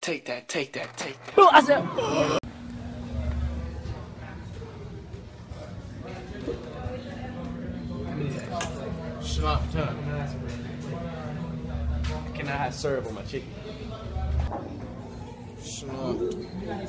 take that, take that, take that. Oh, I said. Slumped, huh? Can I have serve on my chicken? Slumped.